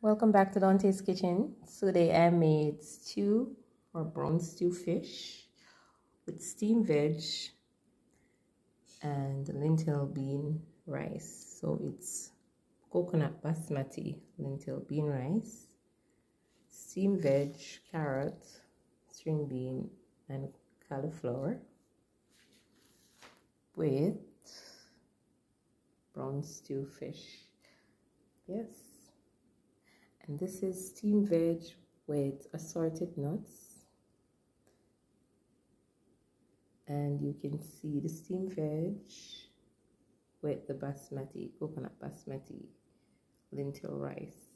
Welcome back to Dante's Kitchen. Today I made stew or brown stew fish with steamed veg and lentil bean rice. So it's coconut basmati lentil bean rice, steamed veg, carrot, string bean, and cauliflower with brown stew fish. Yes. And this is steamed veg with assorted nuts. And you can see the steamed veg with the basmati, coconut basmati lentil rice.